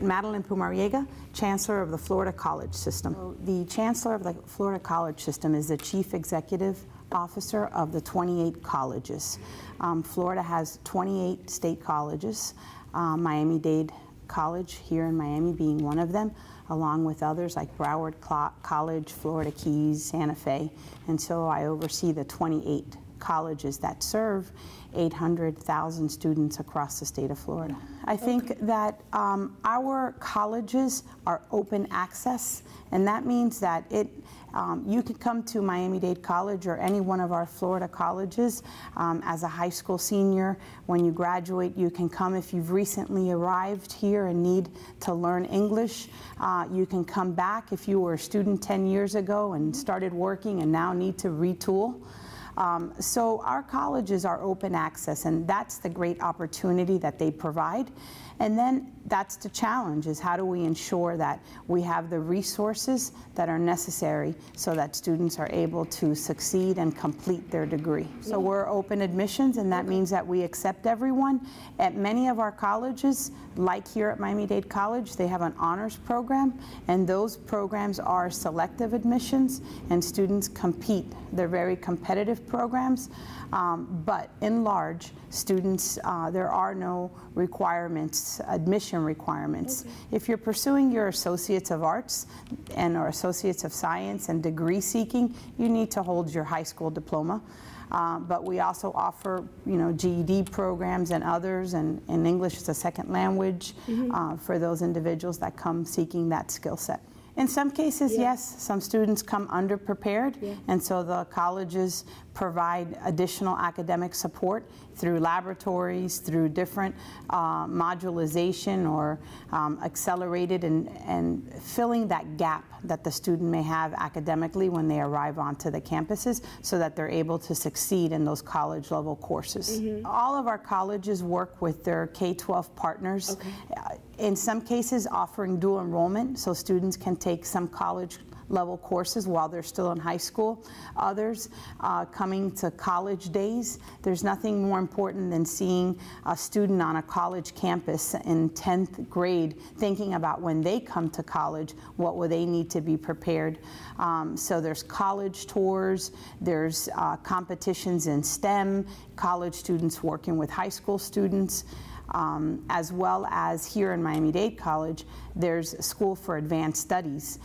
Madeline Pumariega, Chancellor of the Florida College System. So the Chancellor of the Florida College System is the Chief Executive Officer of the 28 colleges. Florida has 28 state colleges, Miami-Dade College here in Miami being one of them, along with others like Broward College, Florida Keys, Santa Fe, and so I oversee the 28 colleges that serve 800,000 students across the state of Florida. I think that our colleges are open access, and that means that you can come to Miami-Dade College or any one of our Florida colleges as a high school senior. When you graduate, you can come if you've recently arrived here and need to learn English. You can come back if you were a student 10 years ago and started working and now need to retool. So our colleges are open access, and that's the great opportunity that they provide. And then that's the challenge, is how do we ensure that we have the resources that are necessary so that students are able to succeed and complete their degree. So we're open admissions, and that means that we accept everyone. At many of our colleges, like here at Miami-Dade College, they have an honors program, and those programs are selective admissions, and students compete. They're very competitive programs, but in large, students, there are no requirements, admission requirements. Okay. If you're pursuing your Associates of Arts or Associates of Science and degree seeking, you need to hold your high school diploma. But we also offer, GED programs and others, and English as a second language for those individuals that come seeking that skill set. In some cases, yes, some students come underprepared, and so the colleges provide additional academic support through laboratories, through different modularization or accelerated and filling that gap that the student may have academically when they arrive onto the campuses so that they're able to succeed in those college level courses. All of our colleges work with their K-12 partners. Okay. In some cases offering dual enrollment, so students can take some college level courses while they're still in high school. Others coming to college days. There's nothing more important than seeing a student on a college campus in 10th grade thinking about when they come to college, what will they need to be prepared. So there's college tours, there's competitions in STEM, college students working with high school students. As well as here in Miami-Dade College, there's a School for Advanced Studies,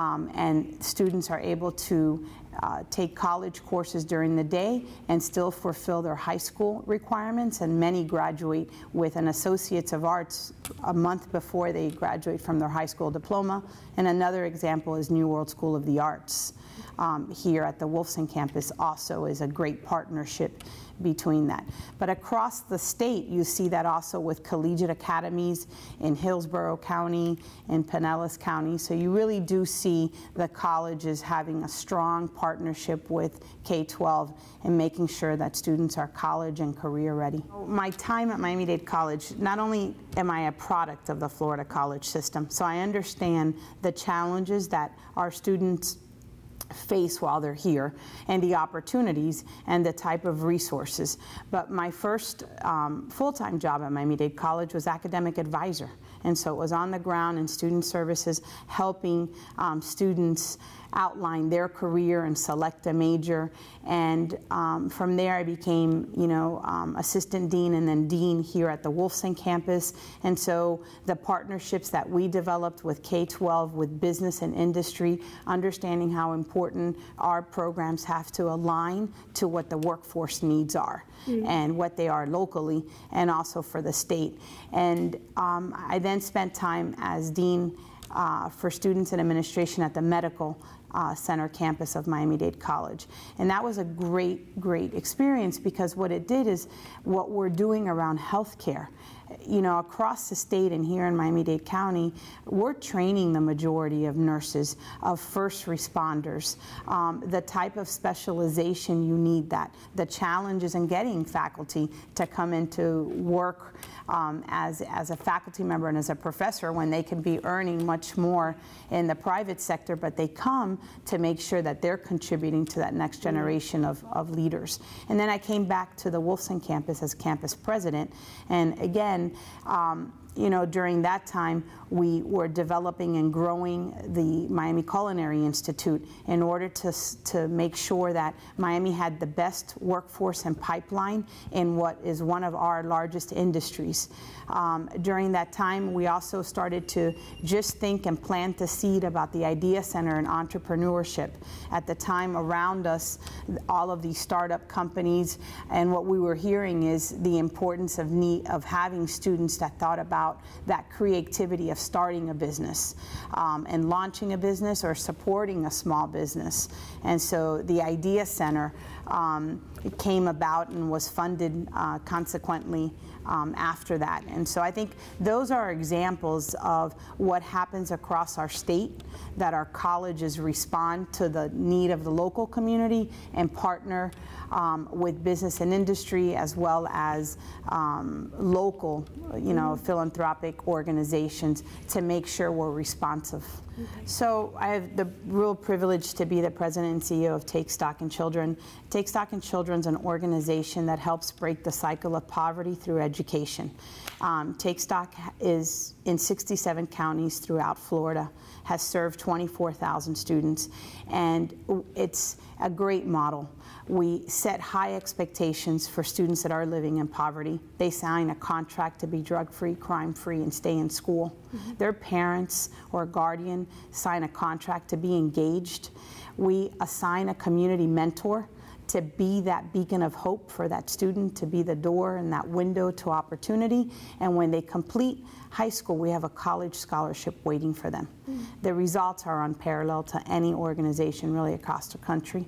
and students are able to take college courses during the day and still fulfill their high school requirements, and many graduate with an Associates of Arts a month before they graduate from their high school diploma. And another example is New World School of the Arts here at the Wolfson campus also is a great partnership between that. But across the state, you see that also with collegiate academies in Hillsborough County, in Pinellas County. So you really do see the colleges having a strong partnership with K-12 and making sure that students are college and career ready. My time at Miami-Dade College, not only am I a product of the Florida college system, so I understand the challenges that our students face while they're here and the opportunities and the type of resources. But my first full-time job at Miami-Dade College was academic advisor. And so it was on the ground in student services, helping students outline their career and select a major. And from there I became, assistant dean and then dean here at the Wolfson campus. And so the partnerships that we developed with K-12, with business and industry, understanding how important our programs have to align to what the workforce needs are and what they are locally and also for the state. And I then spent time as dean for students and administration at the medical center campus of Miami-Dade College. And that was a great, great experience because what it did is what we're doing around healthcare. Across the state and here in Miami-Dade County, we're training the majority of nurses, of first responders, the type of specialization you need, the challenges in getting faculty to come into work as a faculty member and as a professor when they can be earning much more in the private sector, but they come to make sure that they're contributing to that next generation of leaders. And then I came back to the Wolfson campus as campus president, and again, You know, during that time, we were developing and growing the Miami Culinary Institute in order to make sure that Miami had the best workforce and pipeline in what is one of our largest industries. During that time, we also started to just think and plant the seed about the Idea Center and entrepreneurship. At the time, around us, all of these startup companies, and what we were hearing is the importance of having students that thought about that creativity of starting a business and launching a business or supporting a small business. And so the Idea Center it came about and was funded consequently after that. And so I think those are examples of what happens across our state, that our colleges respond to the need of the local community and partner with business and industry, as well as local, philanthropic organizations, to make sure we're responsive. Okay. So I have the real privilege to be the president and CEO of Take Stock in Children. Take Stock in Children is an organization that helps break the cycle of poverty through education. Take Stock is in 67 counties throughout Florida, has served 24,000 students, and it's a great model. We set high expectations for students that are living in poverty. They sign a contract to be drug-free, crime-free, and stay in school. Mm-hmm. Their parents or guardian sign a contract to be engaged. We assign a community mentor to be that beacon of hope for that student, to be the door and that window to opportunity. And when they complete high school, we have a college scholarship waiting for them. Mm-hmm. The results are unparalleled to any organization really across the country.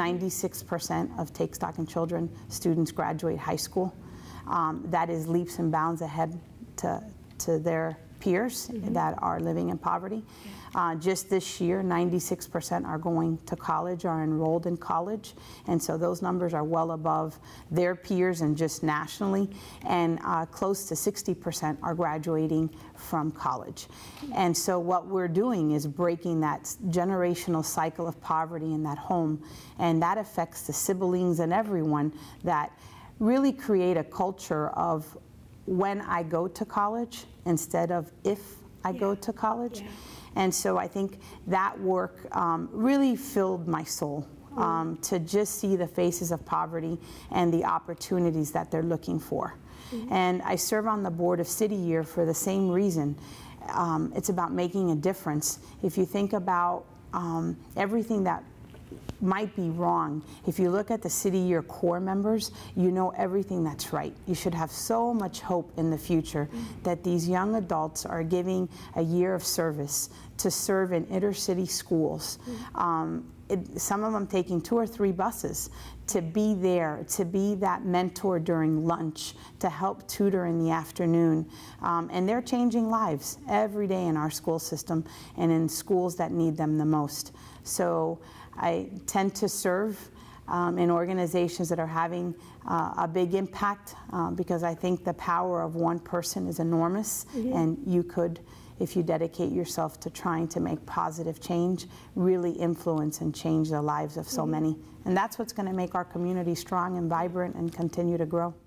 96% of Take Stock in Children students graduate high school. That is leaps and bounds ahead to their peers mm-hmm. that are living in poverty. Just this year, 96% are going to college, are enrolled in college, and so those numbers are well above their peers and just nationally, and close to 60% are graduating from college. And so what we're doing is breaking that generational cycle of poverty in that home, and that affects the siblings and everyone, that really create a culture of when I go to college instead of if I go to college. Yeah. And so I think that work really filled my soul to just see the faces of poverty and the opportunities that they're looking for. Mm-hmm. And I serve on the board of City Year for the same reason. It's about making a difference. If you think about everything that might be wrong, if you look at the City Year core members, you know everything that's right. You should have so much hope in the future that these young adults are giving a year of service to serve in inner city schools. Some of them taking 2 or 3 buses to be there, to be that mentor during lunch, to help tutor in the afternoon. And they're changing lives every day in our school system and in schools that need them the most. So I tend to serve in organizations that are having a big impact because I think the power of one person is enormous, and you could, if you dedicate yourself to trying to make positive change, really influence and change the lives of so many. And that's what's going to make our community strong and vibrant and continue to grow.